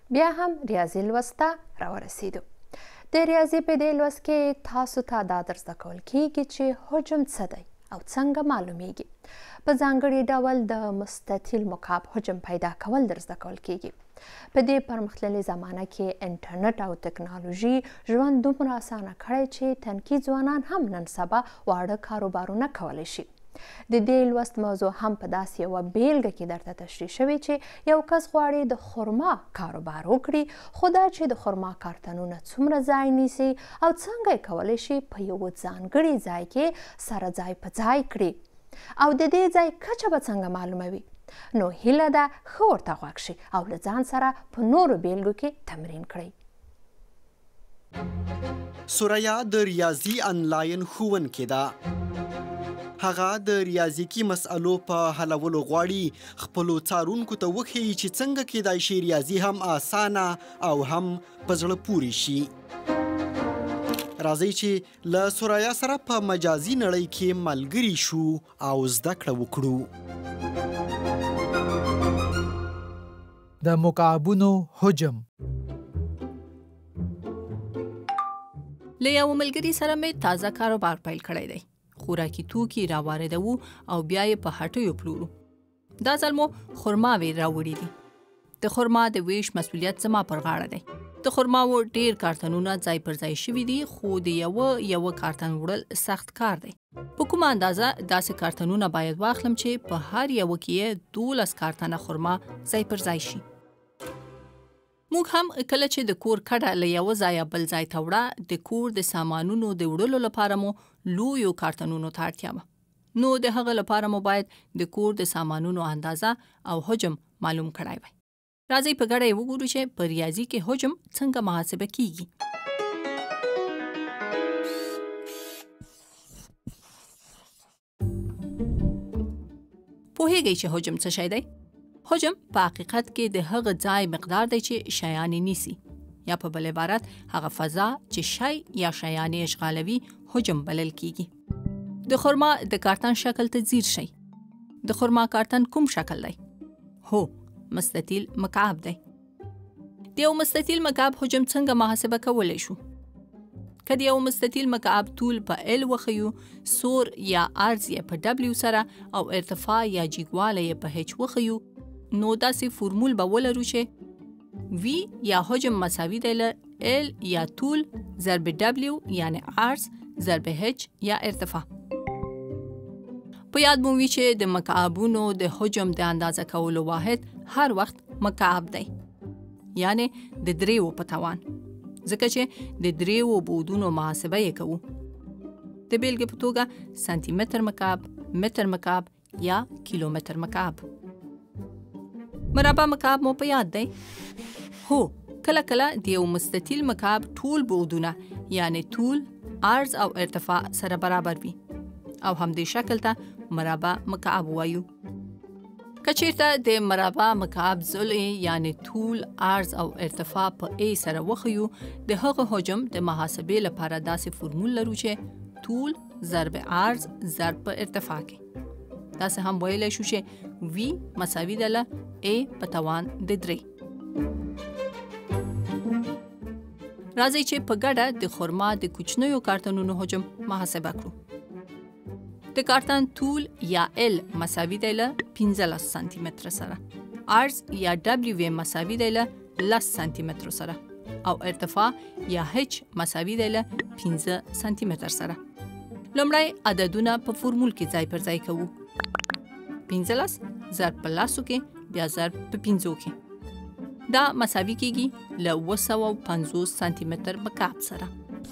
بیا هم ریاضي لوست ته راورسېدو. د ریاضي په دې لوست کې تاسو ته دا در زده کول کیږي چې حجم څه دی او څنګه معلومیږي. په ځانګړي ډول د مستطیل مکعب حجم پیدا کول در زده کول کیږي. په دې پرمختللې زمانه کې انټرنیټ او ټکنالوژي ژوند دومره اسانه کړی چې تنکي ځوانان هم نن سبا واړه کاروبارونه کولی شي. د دې لوست موضوع هم په داسې یوه بیلګه کې درته تشریح شوې چې یو کس غواړي د خرما کاروبار وکړي، خو دا چې د خرما کارتنونه څومره ځای نیسي او څنګه یې کولی شي په یوه ځانګړي ځای کې سره ځای په ځای کړي او د دې ځای کچه به څنګه معلوموي. نو هیله ده ښه ورته غوږ شي او له ځان سره په نورو بیلګو کې تمرین کړئ. سوریا د ریاضي انلاین ښوونکې ده. هغه د ریاضیکي مسألو په حلولو غواړي خپلو څارونکو ته وښیي چې څنګه کیدای شي ریاضي هم اسانه او هم په زړه پورې شي. راځئ چې له سوریا سره په مجازي نړۍ کې ملګري شو او زده کړه وکړو. د مکعبونو حجم. له یو ملګري سره مې تازه کاروبار پیل کړی دی. خوراکي توکي راواردوو او بیا یې په هټیو پلورو. دا ځل مو خرماوې راوړي دي. د خرما د ویش مسؤلیت زما پر غاړه دی. د خرماو ډیر کارتنونه ځای پر ځای شوي دي، خو د یوه کارتن وړل سخت کار دی. په کومه اندازه داسې کارتنونه باید واخلم چې په هر یوه کې 12 کارتنه خرما ځای پر ځای شي. موږ هم کله چې د کور کډه له یوه ځایه بل ځای ته وړه، د کور د سامانونو د وړلو لپاره مو لویو کارتنونو ته اړتیا وه. نو د هغه لپاره مو باید د کور د سامانونو اندازه او حجم معلوم کړی وای. راځئ په ګډه یې وګورو چې په ریاضي کې حجم څنګه محاسبه کیږي. پوهیږئ چې حجم څه شی دی؟ حجم په حقیقت کې د هغه ځای مقدار دی چې شیان نیسي، یا په بل عبارت هغه فضا چې شی یا شیان اشغالوي حجم بلل کیږي. د خرما د کارتن شکل ته ځیر شئ. د خرما کارتن کوم شکل دی؟ هو، مستطیل مکعب دی. د یو مستطیل مکعب حجم څنګه محاسبه کولی شو؟ که د یو مستطیل مکعب طول په ال وښیو، سور یا عرض یې په ډبلیو سره او ارتفاع یا جیګوالی یې په هچ وښیو، نو داسې فورمول به ولرو چې وی یا حجم مساوي دی له ال یا طول ضرب ډبلیو یعنی عرض ضرب هچ یا ارتفاع. په یاد مو وي چې د مکعبونو د حجم د اندازه کولو واحد هر وخت مکعب دی، یعنی د دریو په توان، ځکه چې د دریو بعدونو محاسبه یې کوو. د بیلګې په توګه سانتي متر مکعب، متر مکعب یا کیلومتر مکعب. مربع مکعب مو په یاد دی؟ هو، کله کله د یو مستطیل مکعب ټول بعدونه یعنی طول، عرض او ارتفاع سره برابر وي او همدې شکل ته مربع مکعب وایو. که چیرته د مربع مکعب ضلع یعنی طول، عرض او ارتفاع په ای سره وښیو، د هغه حجم د محاسبې لپاره داسې فورمول لرو چې طول ضرب عرض ضرب په ارتفاع کې. داسې هم ویلی شو چې وی مساوي ده له ای په توان د 3. راځئ چې په ګډه د خرما د کوچنیو کارتنونو حجم محاسبه کړو. د کارتن طول یا ال مساوي دی له 15 سانتي متر سره، عرض یا ډبلیو مساوي دی له 10 سانتي متر سره او ارتفاع یا هچ مساوي دی له 15 سانتي متر سره. لومړی عددونه په فورمول کې ځای پر ځای کوو. 15 ضرب په 10 کې بیا ضرب په 5 کې. دا مساوي کیږي له 250 سانتي متر مکعب سره.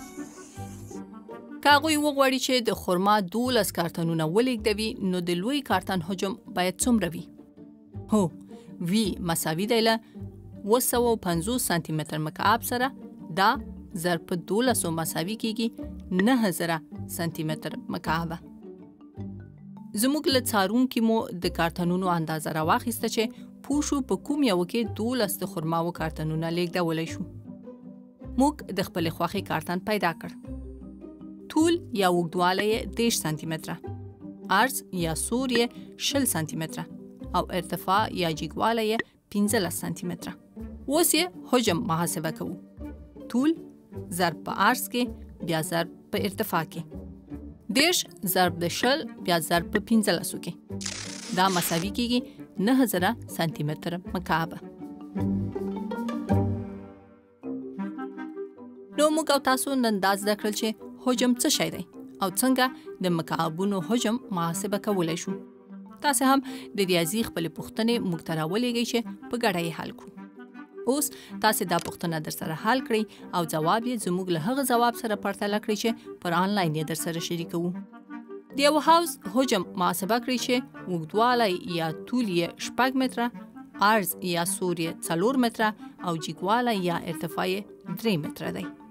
که هغوی وغواړي چې د خرما 12 کارتنونه ولېږدوي، نو د لوی کارتن حجم باید څومره وي؟ هو، وی مساوي دی له 250 سانتي متر مکعب سره. دا ضرب په 12 مساوي کیږي 9000 سانتي متر مکعب. زموږ له څارونکي مو د کارتنونو اندازه راواخیسته چې پوه شو په کوم یو کې 12 د خرماو کارتنونه لیږدولی شو. موږ د خپلې خوښې کارتن پیدا کړ. طول یا اوږدوالی یې 10 سانتي متره، عرض یا سور یې 20 سانتي متره او ارتفاع یا جیګوالی یې 15 سانتي متره. اوس یې حجم محاسبه کوو. طول ضرب په عرض کې بیا ضرب په ارتفاع کې. 10 ضرب د 20 بیا ضرب په 15 کې. دا مساوي کېږي 9000 سانتي متر مکعب. نو موږ او تاسو نن دا زده کړل چې حجم څه شی دی او څنګه د مکعبونو حجم محاسبه کولی شو. تاسو هم د ریاضي خپل پوښتنې موږ ته راولېږئ چې په ګډه یې حل کړو. اوس تاسو دا پوښتنه در سره حل کړئ او جواب یې زموږ له هغه جواب سره پرتله کړئ چې پر آنلاین یې در سره شریکوو. د یو حوض حجم محاسبه کړئ چې اوږدوالی یا طول یې 6 متره، عرض یا سور یې 4 متره او جګوالی یا ارتفاع یې 3 متره دی.